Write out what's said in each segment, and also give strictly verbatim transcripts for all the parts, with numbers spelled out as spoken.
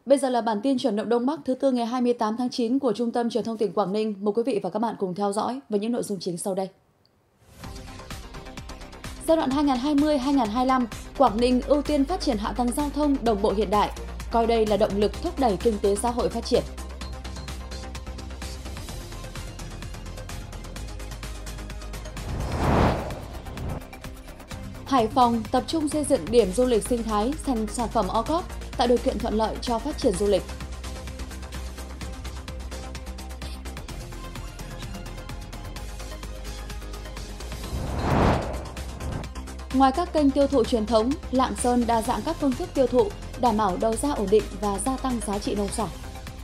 Bây giờ là bản tin chuyển động Đông Bắc thứ tư ngày hai mươi tám tháng chín của Trung tâm Truyền thông tỉnh Quảng Ninh. Mời quý vị và các bạn cùng theo dõi với những nội dung chính sau đây. Giai đoạn hai nghìn không trăm hai mươi đến hai nghìn không trăm hai mươi lăm, Quảng Ninh ưu tiên phát triển hạ tầng giao thông đồng bộ hiện đại, coi đây là động lực thúc đẩy kinh tế xã hội phát triển. Hải Phòng tập trung xây dựng điểm du lịch sinh thái thành sản phẩm ô cốp, tạo điều kiện thuận lợi cho phát triển du lịch. Ngoài các kênh tiêu thụ truyền thống, Lạng Sơn đa dạng các phương thức tiêu thụ, đảm bảo đầu ra ổn định và gia tăng giá trị nông sản.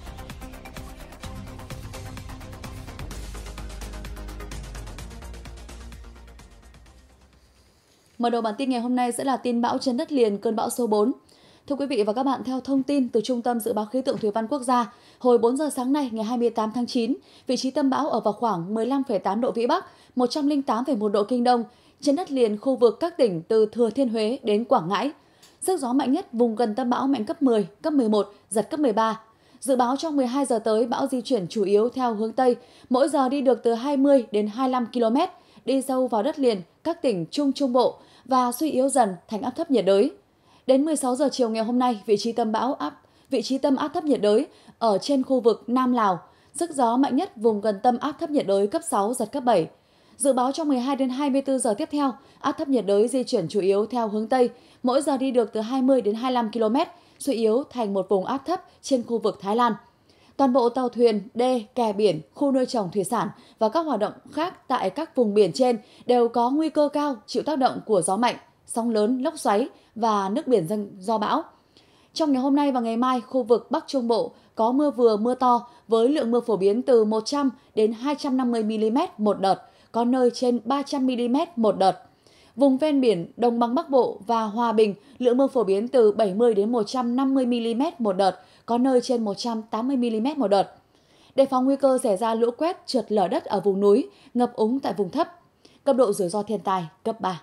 Mở đầu bản tin ngày hôm nay sẽ là tin bão trên đất liền, cơn bão số bốn. Thưa quý vị và các bạn, theo thông tin từ Trung tâm Dự báo Khí tượng Thủy văn Quốc gia, hồi bốn giờ sáng nay ngày hai mươi tám tháng chín, vị trí tâm bão ở vào khoảng mười lăm phẩy tám độ Vĩ Bắc, một trăm lẻ tám phẩy một độ Kinh Đông, trên đất liền khu vực các tỉnh từ Thừa Thiên Huế đến Quảng Ngãi. Sức gió mạnh nhất vùng gần tâm bão mạnh cấp mười, cấp mười một, giật cấp mười ba. Dự báo trong mười hai giờ tới, bão di chuyển chủ yếu theo hướng Tây, mỗi giờ đi được từ hai mươi đến hai mươi lăm ki lô mét, đi sâu vào đất liền các tỉnh Trung Trung Bộ và suy yếu dần thành áp thấp nhiệt đới. Đến mười sáu giờ chiều ngày hôm nay, vị trí tâm bão áp vị trí tâm áp thấp nhiệt đới ở trên khu vực Nam Lào, sức gió mạnh nhất vùng gần tâm áp thấp nhiệt đới cấp sáu, giật cấp bảy. Dự báo trong mười hai đến hai mươi tư giờ tiếp theo, áp thấp nhiệt đới di chuyển chủ yếu theo hướng Tây, mỗi giờ đi được từ hai mươi đến hai mươi lăm ki lô mét, suy yếu thành một vùng áp thấp trên khu vực Thái Lan. Toàn bộ tàu thuyền, đê, kè biển, khu nuôi trồng thủy sản và các hoạt động khác tại các vùng biển trên đều có nguy cơ cao chịu tác động của gió mạnh, sóng lớn, lốc xoáy và nước biển dâng do bão. Trong ngày hôm nay và ngày mai, khu vực Bắc Trung Bộ có mưa vừa mưa to với lượng mưa phổ biến từ một trăm đến hai trăm năm mươi mi li mét một đợt, có nơi trên ba trăm mi li mét một đợt. Vùng ven biển Đông Bắc Bắc Bộ và Hòa Bình, lượng mưa phổ biến từ bảy mươi đến một trăm năm mươi mi li mét một đợt, có nơi trên một trăm tám mươi mi li mét một đợt. Đề phòng nguy cơ xảy ra lũ quét, trượt lở đất ở vùng núi, ngập úng tại vùng thấp. Cấp độ rủi ro thiên tai cấp ba.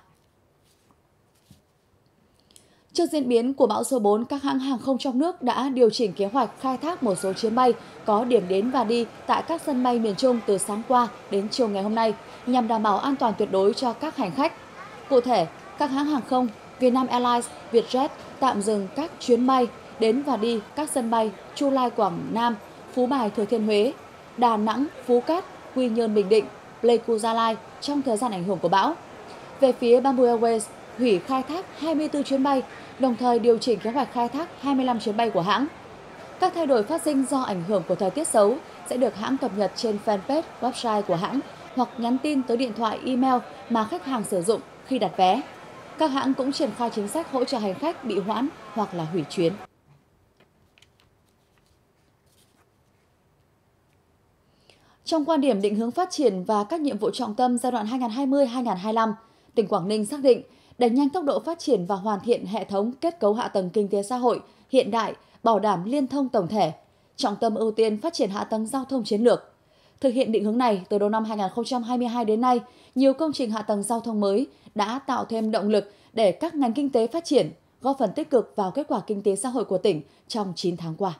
Trước diễn biến của bão số bốn, các hãng hàng không trong nước đã điều chỉnh kế hoạch khai thác một số chuyến bay có điểm đến và đi tại các sân bay miền Trung từ sáng qua đến chiều ngày hôm nay nhằm đảm bảo an toàn tuyệt đối cho các hành khách. Cụ thể, các hãng hàng không Vietnam Airlines, Vietjet tạm dừng các chuyến bay đến và đi các sân bay Chu Lai Quảng Nam, Phú Bài Thừa Thiên Huế, Đà Nẵng, Phú Cát, Quy Nhơn Bình Định, Pleiku Gia Lai trong thời gian ảnh hưởng của bão. Về phía Bamboo Airways, hủy khai thác hai mươi tư chuyến bay, đồng thời điều chỉnh kế hoạch khai thác hai mươi lăm chuyến bay của hãng. Các thay đổi phát sinh do ảnh hưởng của thời tiết xấu sẽ được hãng cập nhật trên fanpage, website của hãng hoặc nhắn tin tới điện thoại, email mà khách hàng sử dụng khi đặt vé. Các hãng cũng triển khai chính sách hỗ trợ hành khách bị hoãn hoặc là hủy chuyến. Trong quan điểm định hướng phát triển và các nhiệm vụ trọng tâm giai đoạn hai nghìn không trăm hai mươi đến hai nghìn không trăm hai mươi lăm, tỉnh Quảng Ninh xác định đẩy nhanh tốc độ phát triển và hoàn thiện hệ thống kết cấu hạ tầng kinh tế xã hội hiện đại, bảo đảm liên thông tổng thể, trọng tâm ưu tiên phát triển hạ tầng giao thông chiến lược. Thực hiện định hướng này, từ đầu năm hai nghìn không trăm hai mươi hai đến nay, nhiều công trình hạ tầng giao thông mới đã tạo thêm động lực để các ngành kinh tế phát triển, góp phần tích cực vào kết quả kinh tế xã hội của tỉnh trong chín tháng qua.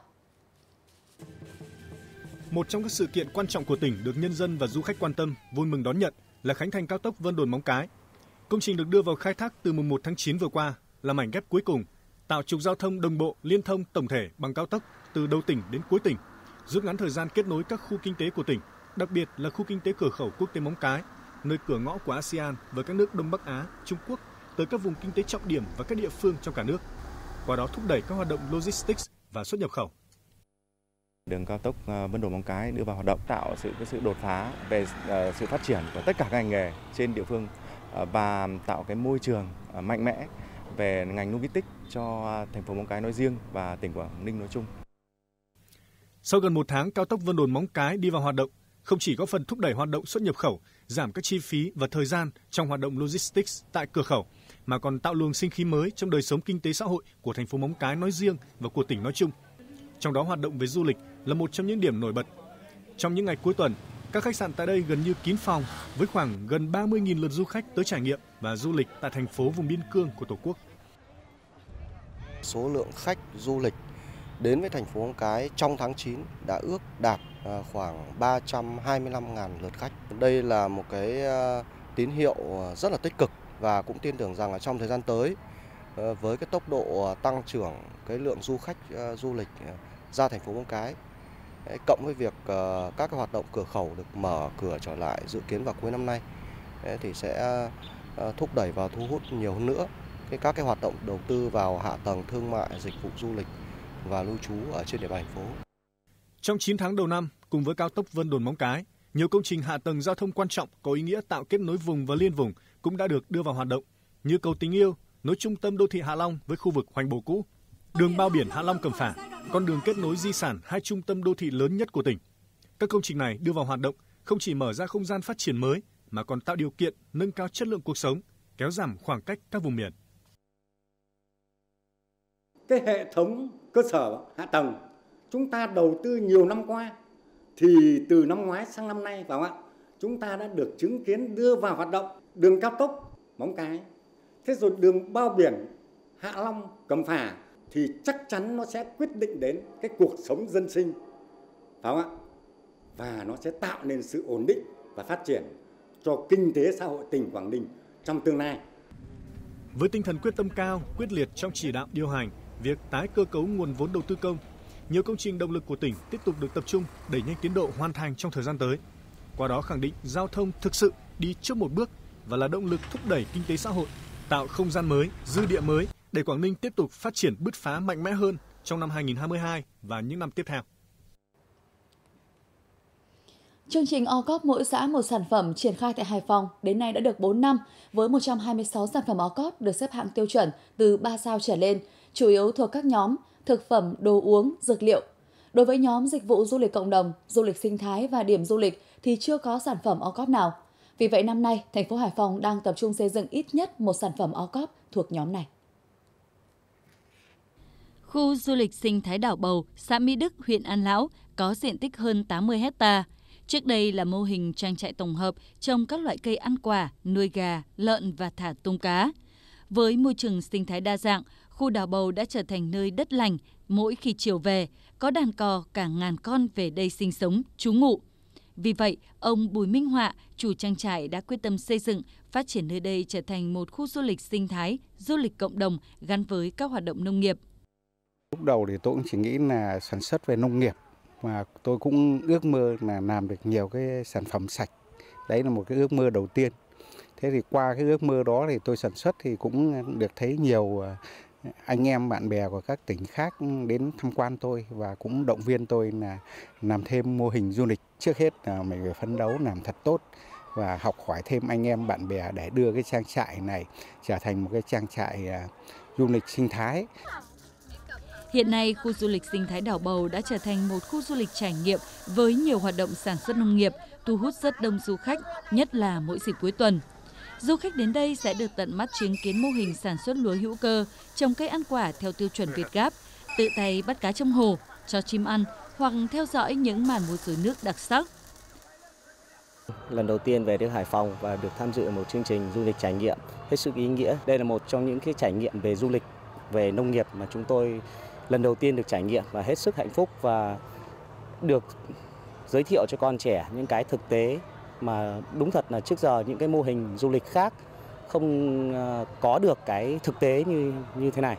Một trong các sự kiện quan trọng của tỉnh được nhân dân và du khách quan tâm, vui mừng đón nhận là khánh thành cao tốc Vân Đồn - Móng Cái. Công trình được đưa vào khai thác từ mùng một tháng chín vừa qua là mảnh ghép cuối cùng, tạo trục giao thông đồng bộ liên thông tổng thể bằng cao tốc từ đầu tỉnh đến cuối tỉnh, rút ngắn thời gian kết nối các khu kinh tế của tỉnh, đặc biệt là khu kinh tế cửa khẩu quốc tế Móng Cái, nơi cửa ngõ của a sê an với các nước Đông Bắc Á, Trung Quốc tới các vùng kinh tế trọng điểm và các địa phương trong cả nước. Qua đó thúc đẩy các hoạt động logistics và xuất nhập khẩu. Đường cao tốc Vân Đồn - Móng Cái đưa vào hoạt động tạo sự cái sự đột phá về uh, sự phát triển của tất cả các ngành nghề trên địa phương uh, và tạo cái môi trường uh, mạnh mẽ về ngành logistics cho thành phố Móng Cái nói riêng và tỉnh Quảng Ninh nói chung. Sau gần một tháng, cao tốc Vân Đồn - Móng Cái đi vào hoạt động, không chỉ góp phần thúc đẩy hoạt động xuất nhập khẩu, giảm các chi phí và thời gian trong hoạt động logistics tại cửa khẩu, mà còn tạo luồng sinh khí mới trong đời sống kinh tế xã hội của thành phố Móng Cái nói riêng và của tỉnh nói chung. Trong đó hoạt động về du lịch là một trong những điểm nổi bật. Trong những ngày cuối tuần, các khách sạn tại đây gần như kín phòng với khoảng gần ba mươi nghìn lượt du khách tới trải nghiệm và du lịch tại thành phố vùng biên cương của Tổ quốc. Số lượng khách du lịch đến với thành phố Móng Cái trong tháng chín đã ước đạt khoảng ba trăm hai mươi lăm nghìn lượt khách. Đây là một cái tín hiệu rất là tích cực và cũng tin tưởng rằng là trong thời gian tới với cái tốc độ tăng trưởng cái lượng du khách du lịch ra thành phố Móng Cái cộng với việc các cái hoạt động cửa khẩu được mở cửa trở lại dự kiến vào cuối năm nay thì sẽ thúc đẩy và thu hút nhiều hơn nữa các cái hoạt động đầu tư vào hạ tầng thương mại, dịch vụ du lịch và lưu trú ở trên địa bàn thành phố. Trong chín tháng đầu năm, cùng với cao tốc Vân Đồn Móng Cái, nhiều công trình hạ tầng giao thông quan trọng có ý nghĩa tạo kết nối vùng và liên vùng cũng đã được đưa vào hoạt động, như cầu Tình Yêu nối trung tâm đô thị Hạ Long với khu vực Hoành Bồ cũ, đường bao biển Hạ Long Cẩm Phả, con đường kết nối di sản hai trung tâm đô thị lớn nhất của tỉnh. Các công trình này đưa vào hoạt động không chỉ mở ra không gian phát triển mới mà còn tạo điều kiện nâng cao chất lượng cuộc sống, kéo giảm khoảng cách các vùng miền. Cái hệ thống cơ sở hạ tầng chúng ta đầu tư nhiều năm qua thì từ năm ngoái sang năm nay phải không ạ? Chúng ta đã được chứng kiến đưa vào hoạt động đường cao tốc Móng Cái, thế rồi đường bao biển Hạ Long Cẩm Phả thì chắc chắn nó sẽ quyết định đến cái cuộc sống dân sinh, phải không ạ? Và nó sẽ tạo nên sự ổn định và phát triển cho kinh tế xã hội tỉnh Quảng Ninh trong tương lai. Với tinh thần quyết tâm cao, quyết liệt trong chỉ đạo điều hành, việc tái cơ cấu nguồn vốn đầu tư công, nhiều công trình động lực của tỉnh tiếp tục được tập trung đẩy nhanh tiến độ hoàn thành trong thời gian tới. Qua đó khẳng định giao thông thực sự đi trước một bước và là động lực thúc đẩy kinh tế xã hội, tạo không gian mới, dư địa mới để Quảng Ninh tiếp tục phát triển bứt phá mạnh mẽ hơn trong năm hai nghìn không trăm hai mươi hai và những năm tiếp theo. Chương trình ô cốp mỗi xã một sản phẩm triển khai tại Hải Phòng đến nay đã được bốn năm, với một trăm hai mươi sáu sản phẩm ô cốp được xếp hạng tiêu chuẩn từ ba sao trở lên, chủ yếu thuộc các nhóm thực phẩm, đồ uống, dược liệu. Đối với nhóm dịch vụ du lịch cộng đồng, du lịch sinh thái và điểm du lịch thì chưa có sản phẩm ô cốp nào. Vì vậy năm nay, thành phố Hải Phòng đang tập trung xây dựng ít nhất một sản phẩm ô cốp thuộc nhóm này. Khu du lịch sinh thái đảo Bầu, xã Mỹ Đức, huyện An Lão có diện tích hơn tám mươi héc ta. Trước đây là mô hình trang trại tổng hợp trồng các loại cây ăn quả, nuôi gà, lợn và thả tôm cá. Với môi trường sinh thái đa dạng, khu đảo Bầu đã trở thành nơi đất lành. Mỗi khi chiều về, có đàn cò cả ngàn con về đây sinh sống, trú ngụ. Vì vậy, ông Bùi Minh Họa, chủ trang trại đã quyết tâm xây dựng, phát triển nơi đây trở thành một khu du lịch sinh thái, du lịch cộng đồng gắn với các hoạt động nông nghiệp. Lúc đầu thì tôi cũng chỉ nghĩ là sản xuất về nông nghiệp, mà tôi cũng ước mơ là làm được nhiều cái sản phẩm sạch. Đấy là một cái ước mơ đầu tiên. Thế thì qua cái ước mơ đó thì tôi sản xuất thì cũng được thấy nhiều anh em bạn bè của các tỉnh khác đến tham quan tôi và cũng động viên tôi là làm thêm mô hình du lịch. Trước hết là mình phải phấn đấu làm thật tốt và học hỏi thêm anh em bạn bè để đưa cái trang trại này trở thành một cái trang trại du lịch sinh thái. Hiện nay, khu du lịch sinh thái đảo Bầu đã trở thành một khu du lịch trải nghiệm với nhiều hoạt động sản xuất nông nghiệp, thu hút rất đông du khách, nhất là mỗi dịp cuối tuần. Du khách đến đây sẽ được tận mắt chứng kiến mô hình sản xuất lúa hữu cơ, trồng cây ăn quả theo tiêu chuẩn Việt Gáp, tự tay bắt cá trong hồ, cho chim ăn hoặc theo dõi những màn múa rối nước đặc sắc. Lần đầu tiên về đến Hải Phòng và được tham dự một chương trình du lịch trải nghiệm hết sức ý nghĩa. Đây là một trong những cái trải nghiệm về du lịch, về nông nghiệp mà chúng tôi lần đầu tiên được trải nghiệm và hết sức hạnh phúc và được giới thiệu cho con trẻ những cái thực tế mà đúng thật là trước giờ những cái mô hình du lịch khác không có được cái thực tế như như thế này.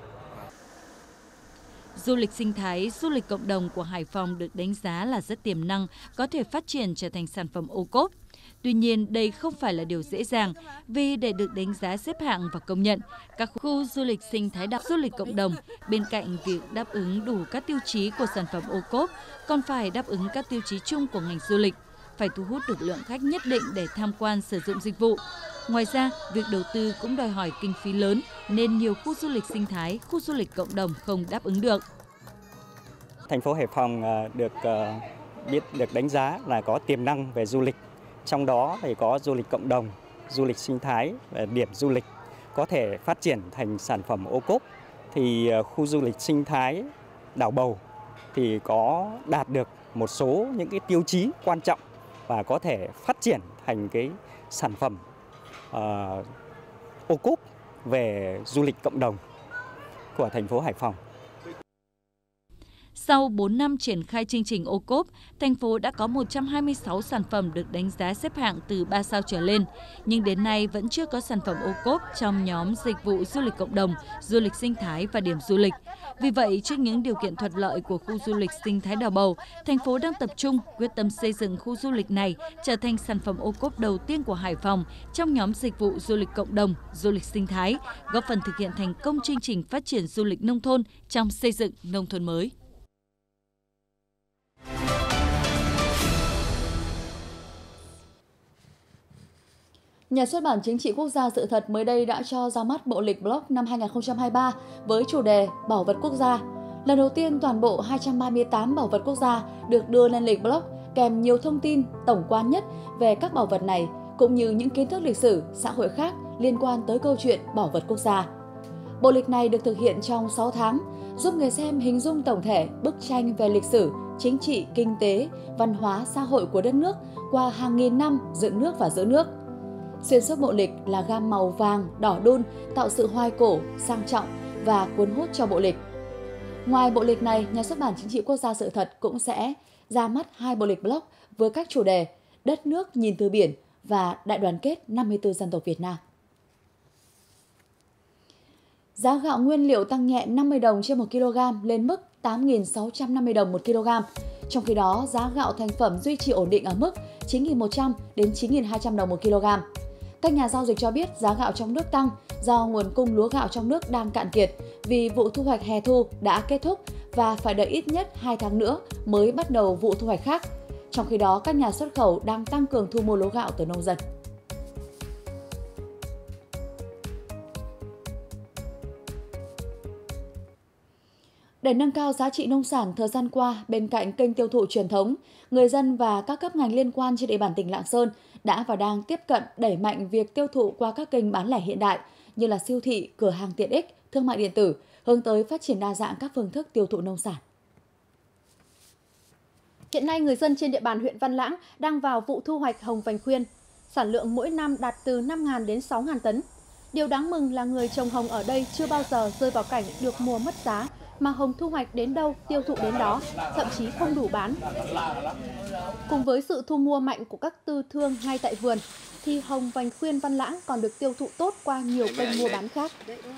Du lịch sinh thái, du lịch cộng đồng của Hải Phòng được đánh giá là rất tiềm năng, có thể phát triển trở thành sản phẩm ô cốp. Tuy nhiên, đây không phải là điều dễ dàng, vì để được đánh giá xếp hạng và công nhận, các khu du lịch sinh thái đảo du lịch cộng đồng, bên cạnh việc đáp ứng đủ các tiêu chí của sản phẩm ô cốp, còn phải đáp ứng các tiêu chí chung của ngành du lịch, phải thu hút được lượng khách nhất định để tham quan sử dụng dịch vụ. Ngoài ra, việc đầu tư cũng đòi hỏi kinh phí lớn, nên nhiều khu du lịch sinh thái, khu du lịch cộng đồng không đáp ứng được. Thành phố Hải Phòng được biết được đánh giá là có tiềm năng về du lịch. Trong đó thì có du lịch cộng đồng, du lịch sinh thái, điểm du lịch có thể phát triển thành sản phẩm ô cốp. Thì khu du lịch sinh thái đảo Bầu thì có đạt được một số những cái tiêu chí quan trọng và có thể phát triển thành cái sản phẩm uh, ô cốp về du lịch cộng đồng của thành phố Hải Phòng. Sau bốn năm triển khai chương trình ô cốp, thành phố đã có một trăm hai mươi sáu sản phẩm được đánh giá xếp hạng từ ba sao trở lên, nhưng đến nay vẫn chưa có sản phẩm ô cốp trong nhóm dịch vụ du lịch cộng đồng, du lịch sinh thái và điểm du lịch. Vì vậy, trước những điều kiện thuận lợi của khu du lịch sinh thái Đào Bầu, thành phố đang tập trung quyết tâm xây dựng khu du lịch này trở thành sản phẩm ô cốp đầu tiên của Hải Phòng trong nhóm dịch vụ du lịch cộng đồng, du lịch sinh thái, góp phần thực hiện thành công chương trình phát triển du lịch nông thôn trong xây dựng nông thôn mới. Nhà xuất bản Chính trị Quốc gia Sự thật mới đây đã cho ra mắt bộ lịch blog năm hai nghìn không trăm hai mươi ba với chủ đề Bảo vật quốc gia. Lần đầu tiên toàn bộ hai trăm ba mươi tám bảo vật quốc gia được đưa lên lịch blog kèm nhiều thông tin tổng quan nhất về các bảo vật này cũng như những kiến thức lịch sử, xã hội khác liên quan tới câu chuyện bảo vật quốc gia. Bộ lịch này được thực hiện trong sáu tháng, giúp người xem hình dung tổng thể bức tranh về lịch sử, chính trị, kinh tế, văn hóa, xã hội của đất nước qua hàng nghìn năm dựng nước và giữ nước. Xuyên suốt bộ lịch là gam màu vàng, đỏ đun tạo sự hoài cổ, sang trọng và cuốn hút cho bộ lịch. Ngoài bộ lịch này, Nhà xuất bản Chính trị Quốc gia Sự thật cũng sẽ ra mắt hai bộ lịch blog với các chủ đề Đất nước nhìn từ biển và Đại đoàn kết năm mươi tư dân tộc Việt Nam. Giá gạo nguyên liệu tăng nhẹ năm mươi đồng trên một ki lô gam lên mức tám nghìn sáu trăm năm mươi đồng một ki lô gam. Trong khi đó, giá gạo thành phẩm duy trì ổn định ở mức chín nghìn một trăm đến chín nghìn hai trăm đồng một ki lô gam. Các nhà giao dịch cho biết giá gạo trong nước tăng do nguồn cung lúa gạo trong nước đang cạn kiệt vì vụ thu hoạch hè thu đã kết thúc và phải đợi ít nhất hai tháng nữa mới bắt đầu vụ thu hoạch khác. Trong khi đó, các nhà xuất khẩu đang tăng cường thu mua lúa gạo từ nông dân. Để nâng cao giá trị nông sản thời gian qua, bên cạnh kênh tiêu thụ truyền thống, người dân và các cấp ngành liên quan trên địa bàn tỉnh Lạng Sơn đã và đang tiếp cận đẩy mạnh việc tiêu thụ qua các kênh bán lẻ hiện đại như là siêu thị, cửa hàng tiện ích, thương mại điện tử, hướng tới phát triển đa dạng các phương thức tiêu thụ nông sản. Hiện nay, người dân trên địa bàn huyện Văn Lãng đang vào vụ thu hoạch hồng vành khuyên. Sản lượng mỗi năm đạt từ năm nghìn đến sáu nghìn tấn. Điều đáng mừng là người trồng hồng ở đây chưa bao giờ rơi vào cảnh được mùa mất giá, mà hồng thu hoạch đến đâu tiêu thụ đến đó, thậm chí không đủ bán. Cùng với sự thu mua mạnh của các tư thương ngay tại vườn, thì hồng vành khuyên Văn Lãng còn được tiêu thụ tốt qua nhiều kênh mua bán khác.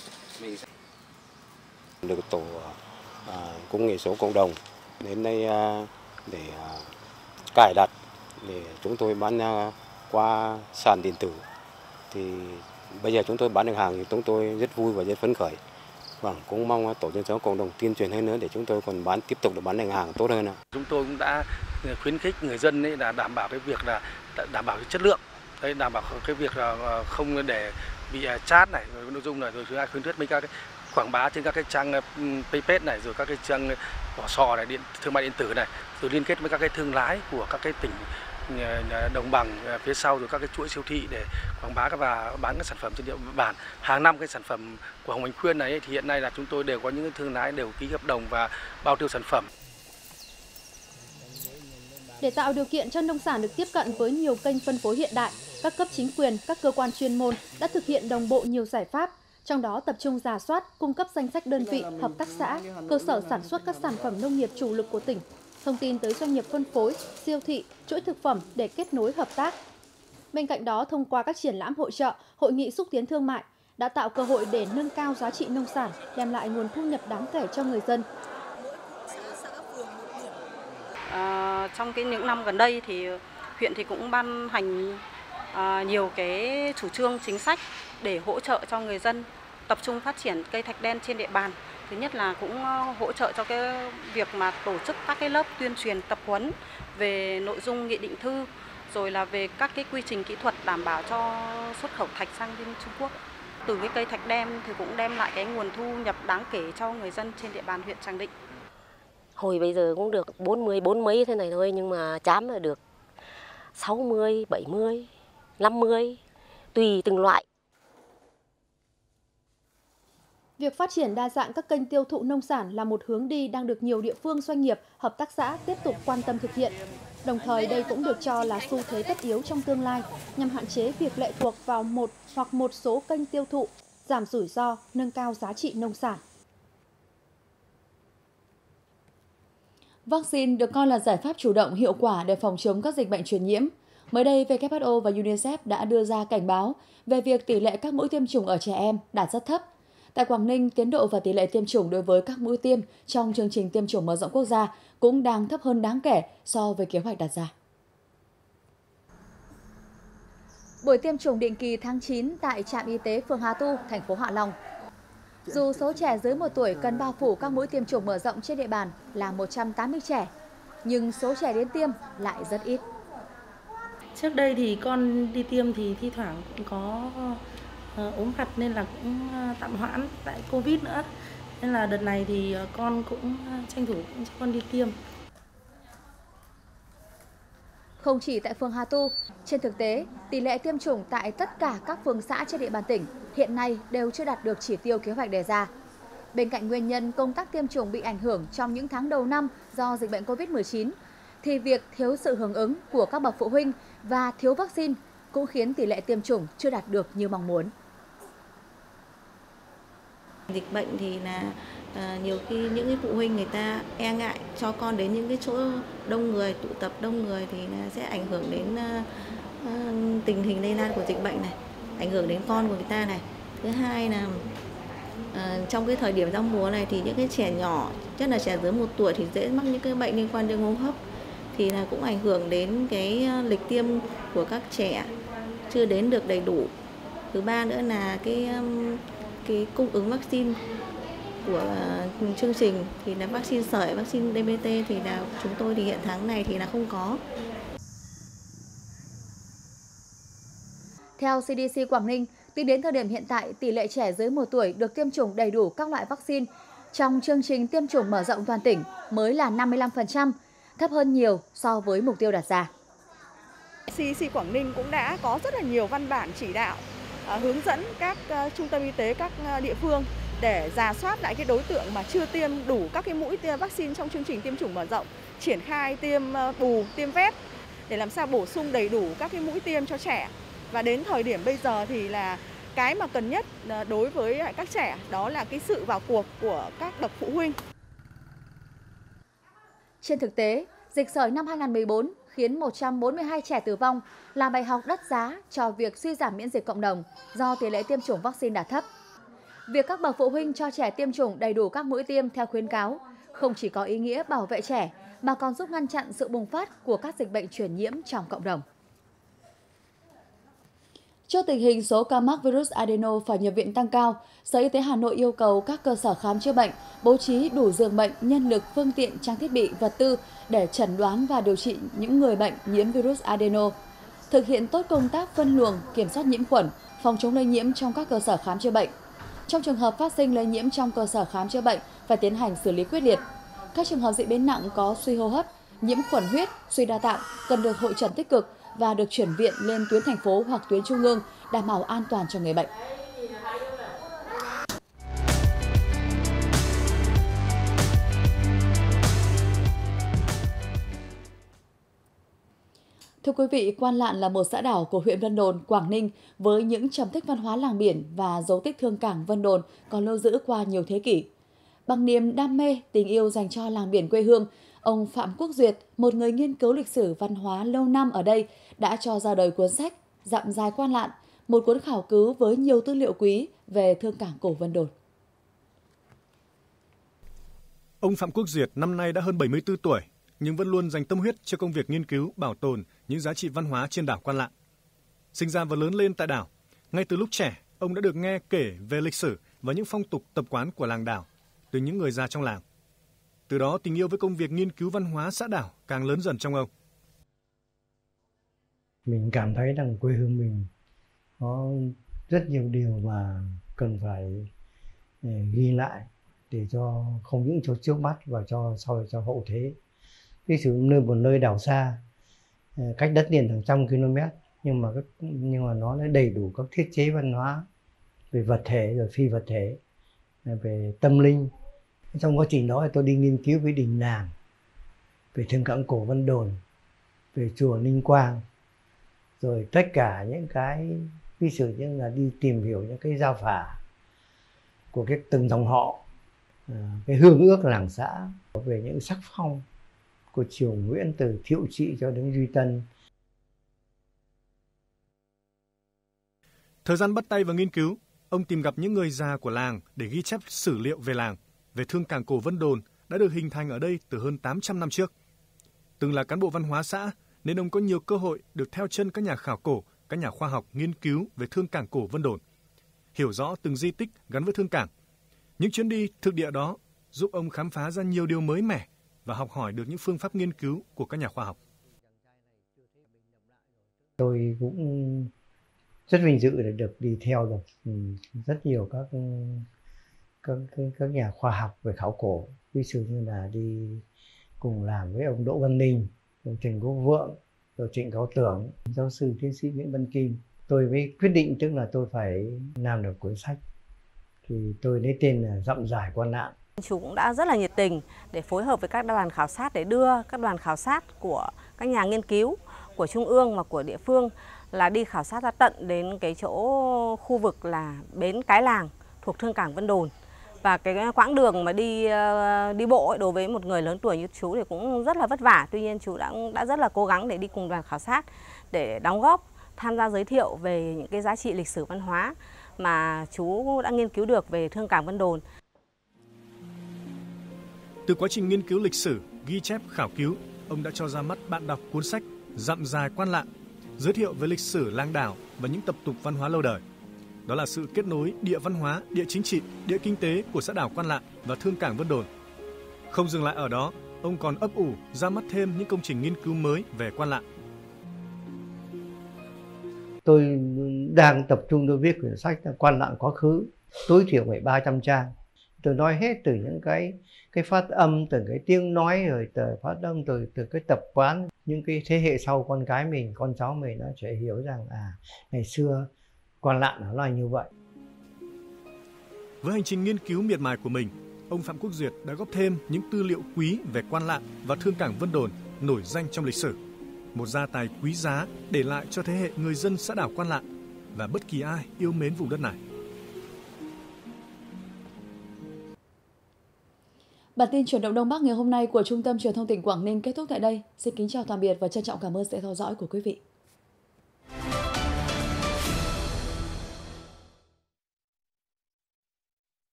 Được tổ à, công nghệ số cộng đồng đến đây à, để à, cài đặt để chúng tôi bán à, qua sàn điện tử. Thì bây giờ chúng tôi bán được hàng thì chúng tôi rất vui và rất phấn khởi. Vâng, cũng mong tổ dân phố cộng đồng tuyên truyền hơn nữa để chúng tôi còn bán tiếp tục được bán được hàng tốt hơn. Chúng tôi cũng đã khuyến khích người dân ấy là đảm bảo cái việc là đảm bảo cái chất lượng, đấy, đảm bảo cái việc là không để bị chát này, rồi nội dung này, rồi chúng ta khuyến khích mấy các cái quảng bá trên các cái trang page này, rồi các cái trang vỏ sò này, điện thương mại điện tử này, rồi liên kết với các cái thương lái của các cái tỉnh đồng bằng phía sau, rồi các cái chuỗi siêu thị để quảng bá và bán các sản phẩm trên địa bàn. Hàng năm cái sản phẩm của hồng vành khuyên này thì hiện nay là chúng tôi đều có những thương lái đều ký hợp đồng và bao tiêu sản phẩm. Để tạo điều kiện cho nông sản được tiếp cận với nhiều kênh phân phối hiện đại, các cấp chính quyền, các cơ quan chuyên môn đã thực hiện đồng bộ nhiều giải pháp, trong đó tập trung rà soát, cung cấp danh sách đơn vị, hợp tác xã, cơ sở sản xuất các sản phẩm nông nghiệp chủ lực của tỉnh, thông tin tới doanh nghiệp phân phối, siêu thị, chuỗi thực phẩm để kết nối hợp tác. Bên cạnh đó, thông qua các triển lãm hội chợ, hội nghị xúc tiến thương mại đã tạo cơ hội để nâng cao giá trị nông sản, đem lại nguồn thu nhập đáng kể cho người dân. À, trong cái những năm gần đây thì huyện thì cũng ban hành à, nhiều cái chủ trương chính sách để hỗ trợ cho người dân tập trung phát triển cây thạch đen trên địa bàn. Thứ nhất là cũng hỗ trợ cho cái việc mà tổ chức các cái lớp tuyên truyền tập huấn về nội dung nghị định thư, rồi là về các cái quy trình kỹ thuật đảm bảo cho xuất khẩu thạch sang bên Trung Quốc. Từ cái cây thạch đen thì cũng đem lại cái nguồn thu nhập đáng kể cho người dân trên địa bàn huyện Tràng Định. Hồi bây giờ cũng được bốn mươi, bốn mấy thế này thôi, nhưng mà chám là được sáu mươi, bảy mươi, năm mươi, tùy từng loại. Việc phát triển đa dạng các kênh tiêu thụ nông sản là một hướng đi đang được nhiều địa phương, doanh nghiệp, hợp tác xã tiếp tục quan tâm thực hiện. Đồng thời đây cũng được cho là xu thế tất yếu trong tương lai nhằm hạn chế việc lệ thuộc vào một hoặc một số kênh tiêu thụ, giảm rủi ro, nâng cao giá trị nông sản. Vaccine được coi là giải pháp chủ động hiệu quả để phòng chống các dịch bệnh truyền nhiễm. Mới đây, vê kép hát o và UNICEF đã đưa ra cảnh báo về việc tỷ lệ các mũi tiêm chủng ở trẻ em đạt rất thấp. Tại Quảng Ninh, tiến độ và tỷ lệ tiêm chủng đối với các mũi tiêm trong chương trình tiêm chủng mở rộng quốc gia cũng đang thấp hơn đáng kể so với kế hoạch đặt ra. Buổi tiêm chủng định kỳ tháng chín tại trạm y tế phường Hà Tu, thành phố Hạ Long. Dù số trẻ dưới một tuổi cần bao phủ các mũi tiêm chủng mở rộng trên địa bàn là một trăm tám mươi trẻ, nhưng số trẻ đến tiêm lại rất ít. Trước đây thì con đi tiêm thì thi thoảng cũng có uh, ốm vặt nên là cũng uh, tạm hoãn tại Covid nữa. Nên là đợt này thì uh, con cũng uh, tranh thủ cũng cho con đi tiêm. Không chỉ tại phường Hà Tu, trên thực tế, tỷ lệ tiêm chủng tại tất cả các phường xã trên địa bàn tỉnh hiện nay đều chưa đạt được chỉ tiêu kế hoạch đề ra. Bên cạnh nguyên nhân công tác tiêm chủng bị ảnh hưởng trong những tháng đầu năm do dịch bệnh Covid mười chín, thì việc thiếu sự hưởng ứng của các bậc phụ huynh và thiếu vaccine cũng khiến tỷ lệ tiêm chủng chưa đạt được như mong muốn. Dịch bệnh thì là à, nhiều khi những cái phụ huynh người ta e ngại cho con đến những cái chỗ đông người, tụ tập đông người thì là sẽ ảnh hưởng đến à, à, tình hình lây lan của dịch bệnh này, ảnh hưởng đến con của người ta này. Thứ hai là à, trong cái thời điểm giao mùa này thì những cái trẻ nhỏ, nhất là trẻ dưới một tuổi thì dễ mắc những cái bệnh liên quan đến hô hấp, thì là cũng ảnh hưởng đến cái lịch tiêm của các trẻ chưa đến được đầy đủ. Thứ ba nữa là cái cái cung ứng vaccine của uh, chương trình thì là vaccine sởi, vaccine đê bê tê thì là chúng tôi thì hiện tháng này thì là không có. Theo xê đê xê Quảng Ninh, tính đến thời điểm hiện tại, tỷ lệ trẻ dưới một tuổi được tiêm chủng đầy đủ các loại vaccine trong chương trình tiêm chủng mở rộng toàn tỉnh mới là năm mươi lăm phần trăm, thấp hơn nhiều so với mục tiêu đặt ra. xê đê xê Quảng Ninh cũng đã có rất là nhiều văn bản chỉ đạo uh, hướng dẫn các uh, trung tâm y tế các uh, địa phương để rà soát lại cái đối tượng mà chưa tiêm đủ các cái mũi tiêm vaccine trong chương trình tiêm chủng mở rộng, triển khai tiêm uh, bù, tiêm vét để làm sao bổ sung đầy đủ các cái mũi tiêm cho trẻ. Và đến thời điểm bây giờ thì là cái mà cần nhất uh, đối với các trẻ đó là cái sự vào cuộc của các bậc phụ huynh. Trên thực tế, dịch sởi năm hai nghìn không trăm mười bốn khiến một trăm bốn mươi hai trẻ tử vong là bài học đắt giá cho việc suy giảm miễn dịch cộng đồng do tỷ lệ tiêm chủng vaccine đạt thấp. Việc các bậc phụ huynh cho trẻ tiêm chủng đầy đủ các mũi tiêm theo khuyến cáo không chỉ có ý nghĩa bảo vệ trẻ mà còn giúp ngăn chặn sự bùng phát của các dịch bệnh truyền nhiễm trong cộng đồng. Trước tình hình số ca mắc virus adeno phải nhập viện tăng cao, Sở Y tế Hà Nội yêu cầu các cơ sở khám chữa bệnh bố trí đủ giường bệnh, nhân lực, phương tiện, trang thiết bị, vật tư để chẩn đoán và điều trị những người bệnh nhiễm virus adeno. Thực hiện tốt công tác phân luồng, kiểm soát nhiễm khuẩn, phòng chống lây nhiễm trong các cơ sở khám chữa bệnh. Trong trường hợp phát sinh lây nhiễm trong cơ sở khám chữa bệnh, phải tiến hành xử lý quyết liệt. Các trường hợp diễn biến nặng có suy hô hấp, nhiễm khuẩn huyết, suy đa tạng cần được hội chẩn tích cực và được chuyển viện lên tuyến thành phố hoặc tuyến trung ương, đảm bảo an toàn cho người bệnh. Thưa quý vị, Quan Lạn là một xã đảo của huyện Vân Đồn, Quảng Ninh với những trầm tích văn hóa làng biển và dấu tích thương cảng Vân Đồn còn lưu giữ qua nhiều thế kỷ. Bằng niềm đam mê, tình yêu dành cho làng biển quê hương, ông Phạm Quốc Duyệt, một người nghiên cứu lịch sử văn hóa lâu năm ở đây, đã cho ra đời cuốn sách Dặm Dài Quan Lạn, một cuốn khảo cứu với nhiều tư liệu quý về thương cảng cổ Vân Đồn. Ông Phạm Quốc Duyệt năm nay đã hơn bảy mươi tư tuổi, nhưng vẫn luôn dành tâm huyết cho công việc nghiên cứu, bảo tồn những giá trị văn hóa trên đảo Quan Lạn. Sinh ra và lớn lên tại đảo, ngay từ lúc trẻ, ông đã được nghe kể về lịch sử và những phong tục tập quán của làng đảo từ những người già trong làng. Từ đó, tình yêu với công việc nghiên cứu văn hóa xã đảo càng lớn dần trong ông. Mình cảm thấy rằng quê hương mình có rất nhiều điều mà cần phải ghi lại để cho không những cho trước mắt và cho sau cho hậu thế. Ví dụ nơi một nơi đảo xa, cách đất liền hàng trăm km, nhưng mà nhưng mà nó đầy đủ các thiết chế văn hóa về vật thể rồi phi vật thể, về tâm linh. Trong quá trình đó tôi đi nghiên cứu với đình làng, về thương cảng cổ Vân Đồn, về chùa Ninh Quang, rồi tất cả những cái ví dụ như là đi tìm hiểu những cái giao phả của cái từng dòng họ, cái hương ước làng xã, về những sắc phong của triều Nguyễn từ Thiệu Trị cho đến Duy Tân. Thời gian bắt tay vào nghiên cứu, ông tìm gặp những người già của làng để ghi chép sử liệu về làng, về thương cảng cổ Vân Đồn đã được hình thành ở đây từ hơn tám trăm năm trước. Từng là cán bộ văn hóa xã nên ông có nhiều cơ hội được theo chân các nhà khảo cổ, các nhà khoa học nghiên cứu về thương cảng cổ Vân Đồn, hiểu rõ từng di tích gắn với thương cảng. Những chuyến đi thực địa đó giúp ông khám phá ra nhiều điều mới mẻ và học hỏi được những phương pháp nghiên cứu của các nhà khoa học. Tôi cũng rất vinh dự để được đi theo được rất nhiều các các các nhà khoa học về khảo cổ, ví dụ như là đi cùng làm với ông Đỗ Văn Ninh, ông Trần Quốc Vượng, rồi Trịnh Cao Tưởng, giáo sư tiến sĩ Nguyễn Văn Kim. Tôi mới quyết định tức là tôi phải làm được cuốn sách, thì tôi lấy tên là Dặm Dài Quan Lạn. Chú cũng đã rất là nhiệt tình để phối hợp với các đoàn khảo sát để đưa các đoàn khảo sát của các nhà nghiên cứu của trung ương và của địa phương là đi khảo sát ra tận đến cái chỗ khu vực là bến Cái Làng thuộc thương cảng Vân Đồn. Và cái quãng đường mà đi đi bộ ấy, đối với một người lớn tuổi như chú thì cũng rất là vất vả. Tuy nhiên chú đã đã rất là cố gắng để đi cùng đoàn khảo sát để đóng góp, tham gia giới thiệu về những cái giá trị lịch sử văn hóa mà chú đã nghiên cứu được về thương cảng Vân Đồn. Từ quá trình nghiên cứu lịch sử, ghi chép, khảo cứu, ông đã cho ra mắt bạn đọc cuốn sách Dặm Dài Quan Lạn, giới thiệu về lịch sử làng đảo và những tập tục văn hóa lâu đời. Đó là sự kết nối địa văn hóa, địa chính trị, địa kinh tế của xã đảo Quan Lạn và thương cảng Vân Đồn. Không dừng lại ở đó, ông còn ấp ủ ra mắt thêm những công trình nghiên cứu mới về Quan Lạn. Tôi đang tập trung tôi viết quyển sách Quan Lạn Quá Khứ, tối thiểu phải ba trăm trang. Tôi nói hết từ những cái cái phát âm, từ cái tiếng nói, rồi từ phát âm, từ từ cái tập quán, những cái thế hệ sau, con cái mình, con cháu mình nó sẽ hiểu rằng à ngày xưa Quan Lạn nó là như vậy. Với hành trình nghiên cứu miệt mài của mình, ông Phạm Quốc Duyệt đã góp thêm những tư liệu quý về Quan Lạn và thương cảng Vân Đồn nổi danh trong lịch sử, một gia tài quý giá để lại cho thế hệ người dân xã đảo Quan Lạn và bất kỳ ai yêu mến vùng đất này. Bản tin chuyển động Đông Bắc ngày hôm nay của Trung tâm Truyền thông tỉnh Quảng Ninh kết thúc tại đây. Xin kính chào tạm biệt và trân trọng cảm ơn sự theo dõi của quý vị.